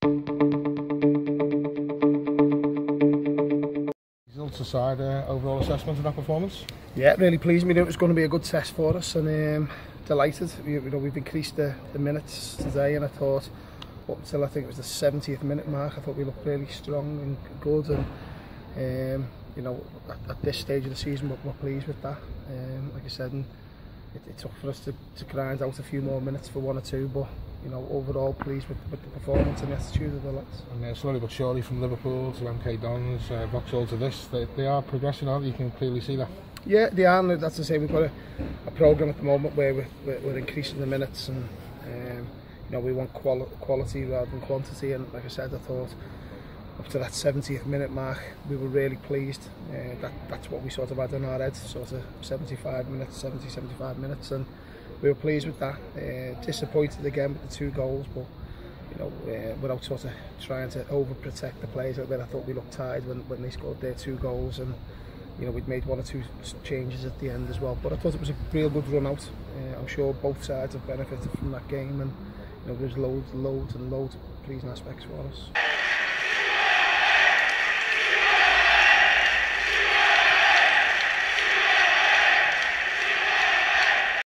Results aside, overall assessment of that performance? Yeah, it really pleased me that it was going to be a good test for us, and delighted. We've increased the minutes today, and I thought up until I think it was the 70th minute mark, I thought we looked really strong and good, and at this stage of the season we're pleased with that. Like I said, it took for us to grind out a few more minutes for one or two, but overall pleased with the performance and the attitude of the lads. And slowly but surely, from Liverpool to MK Dons, Vauxhall to this, they are progressing, aren't they? You can clearly see that. Yeah, they are, and that's to say we've got a programme at the moment where we're increasing the minutes, and we want quality rather than quantity, and like I said, I thought up to that 70th minute mark we were really pleased. That's what we sort of had in our heads, sort of 75 minutes, and we were pleased with that. Disappointed again with the 2 goals, but without sort of trying to overprotect the players a little bit, I thought we looked tired when they scored their 2 goals, and we'd made 1 or 2 changes at the end as well. But I thought it was a real good run out. I'm sure both sides have benefited from that game, and there's loads of pleasing aspects for us.